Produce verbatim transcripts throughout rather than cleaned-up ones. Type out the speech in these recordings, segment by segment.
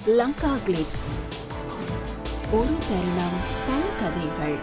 LankaGlitz ஒரு தருணம் பல கதைகள்.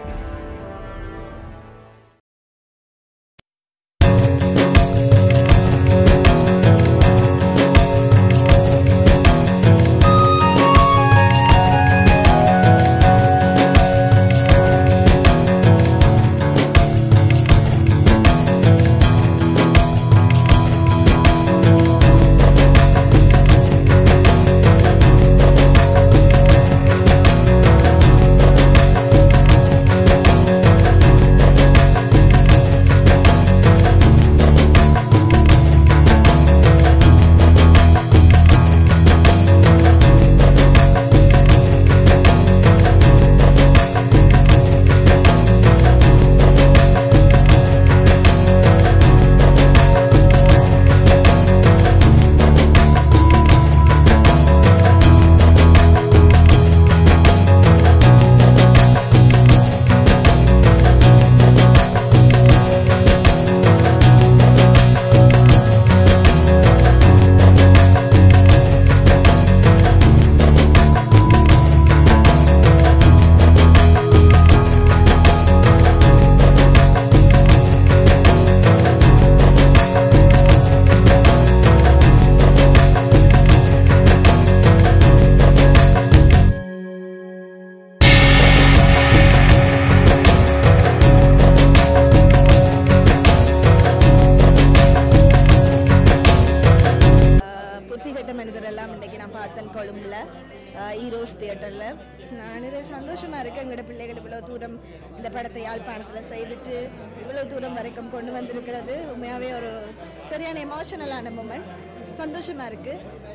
Puththi Ketta Manitharellam இன்னைக்கு நான் பார்த்தேன் கொழும்புல ஈரோஸ் தியேட்டர்ல நான் நிறைய சந்தோஷமா இருக்கேன் எங்கட பிள்ளைகள் இவ்வளவு தூரம் இந்த படத்தை யாழ்ப்பாணத்துல செய்துட்டு இவ்வளவு தூரம் வரைக்கும் கொண்டு வந்திருக்கிறது உண்மையாவே ஒரு சரியான எமோஷனலான மொமெண்ட் சந்தோஷமா இருக்கு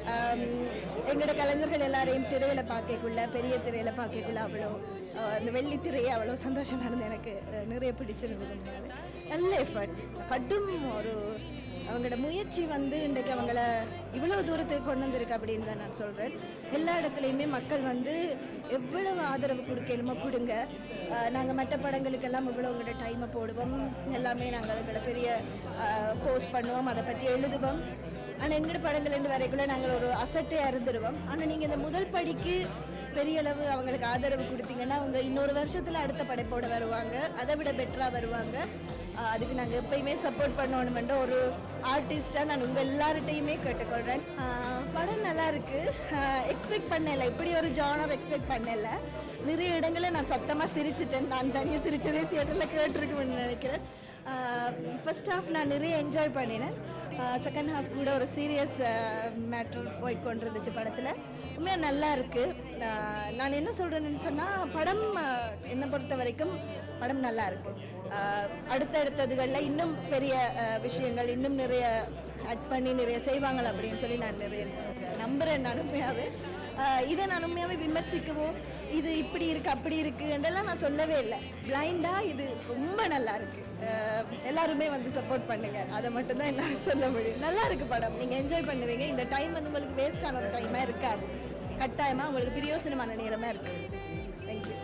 எங்கட கலைஞர்கள் எல்லாரையும் திரையில பார்க்கக்குள்ள பெரிய திரையில பார்க்கக்குள்ள அவ்வளோ அந்த வெள்ளி திரையை அவ்வளோ சந்தோஷமா இருந்து எனக்கு நிறைய பிடிச்சிருந்தது நல்ல எஃபர்ட் கடும் ஒரு அவங்களோட முயற்சி வந்து இன்றைக்கு அவங்கள இவ்வளவு தூரத்துக்கு கொண்டு வந்திருக்கு அப்படின்னு தான் நான் சொல்கிறேன். எல்லா இடத்துலையுமே மக்கள் வந்து எவ்வளவு ஆதரவு கொடுக்கணுமோ கொடுங்க. நாங்கள் மற்ற படங்களுக்கெல்லாம் இவ்வளோ உங்களோட டைமை போடுவோம், எல்லாமே நாங்கள் எங்களோட பெரிய போஸ்ட் பண்ணுவோம், அதை பற்றி எழுதுவோம். ஆனால் எங்களோட படங்கள் ரெண்டு வரைக்குள்ள நாங்கள் ஒரு அசட்டையாக இருந்துடுவோம். ஆனால் நீங்கள் இந்த முதல் படிக்கு பெரிய அளவு அவங்களுக்கு ஆதரவு கொடுத்தீங்கன்னா அவங்க இன்னொரு வருஷத்தில் அடுத்த படைப்போடு வருவாங்க, அதை விட பெட்டராக வருவாங்க. அதுக்கு நாங்கள் எப்பயுமே சப்போர்ட் பண்ணணுமென்ற ஒரு ஆர்டிஸ்டாக நான் உங்கள் எல்லார்கிட்டையுமே கேட்டுக்கொள்கிறேன். படம் நல்லா இருக்குது, எக்ஸ்பெக்ட் பண்ணலை, இப்படி ஒரு ஜானர் எக்ஸ்பெக்ட் பண்ணலை. நிறைய இடங்களில் நான் சத்தமாக சிரிச்சிட்டேன், நான் தனியாக சிரித்ததே தியேட்டரில் கேட்டிருக்குன்னு நினைக்கிறேன். ஃபர்ஸ்ட் ஹாஃப் நான் நிறைய என்ஜாய் பண்ணினேன், செகண்ட் ஹாஃப் கூட ஒரு சீரியஸ் மேட்ரு போய் கொண்டு இருந்துச்சு படத்தில். உண்மையாக நல்லா இருக்குது. நான் என்ன சொல்கிறேன்னு சொன்னால் படம் என்னை பொறுத்த வரைக்கும் படம் நல்லா இருக்குது. அடுத்தடுத்ததுகளில் இன்னும் பெரிய விஷயங்கள் இன்னும் நிறைய ஆட் பண்ணி நிறைய செய்வாங்க அப்படின்னு சொல்லி நான் நிறைய நம்புகிறேன். நான் உண்மையாகவே இதை நான் உண்மையாகவே விமர்சிக்கவோ இது இப்படி இருக்குது அப்படி இருக்குன்றெல்லாம் நான் சொல்லவே இல்லை. பிளைண்டாக இது ரொம்ப நல்லா இருக்குது, எல்லாருமே வந்து சப்போர்ட் பண்ணுங்க, அதை மட்டும்தான் என்னால் சொல்ல முடியும். நல்லா இருக்குது படம், நீங்கள் என்ஜாய் பண்ணுவீங்க. இந்த டைம் வந்து உங்களுக்கு வேஸ்டான ஒரு டைமாக இருக்காது, கட்டாயமாக உங்களுக்கு பிரியோசனமான நேரமாக இருக்குது. தேங்க்யூ.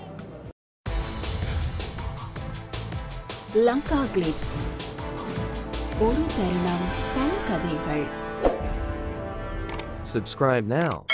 LankaGlitz ஒரு தருணம் பல கதைகள். Subscribe now.